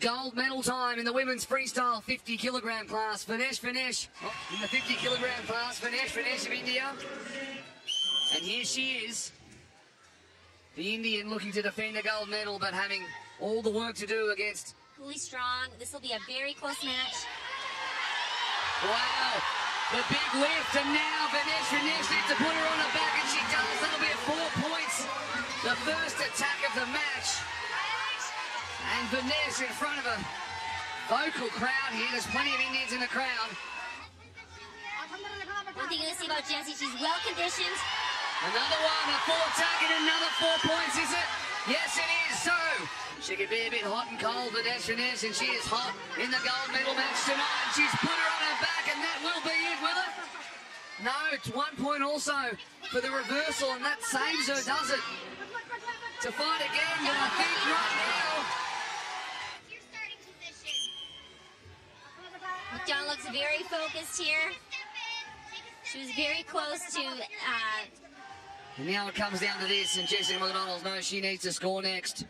gold medal time in the women's freestyle 50 kilogram class. Vinesh in the 50 kilogram class. Vinesh of India. And here she is. The Indian looking to defend a gold medal, but having all the work to do against. Really strong. This will be a very close match. Wow. The big lift, and now Vinesh needs to put her on her back, and she does. That'll be at 4 points. The first attack of the match. And Vinesh in front of a vocal crowd here. There's plenty of Indians in the crowd. One thing you're going to see about Jessie, she's well conditioned. Another one, a full attack, and another 4 points, is it? Yes, it is. So, she can be a bit hot and cold, Vinesh, and she is hot in the gold medal match tonight. She's put her on her back, and that will be it, will it? No, it's 1 point also for the reversal, and that saves her, does it? To fight again, but I think right now. McDonald looks very focused here. She was very close to... And now it comes down to this, and Jessie McDonald knows she needs to score next.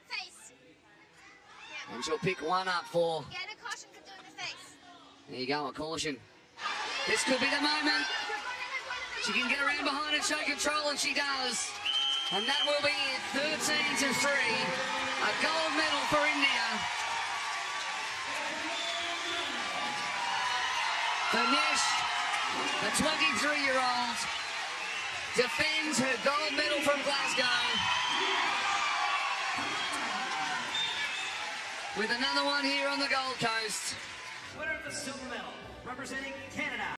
And she'll pick one up for... There you go, a caution. This could be the moment. She can get around behind and show control, and she does. And that will be it, 13-3. A gold medal for India. Vinesh, the 23-year-old, defends her gold medal from Glasgow. With another one here on the Gold Coast. Winner of the silver medal, representing Canada.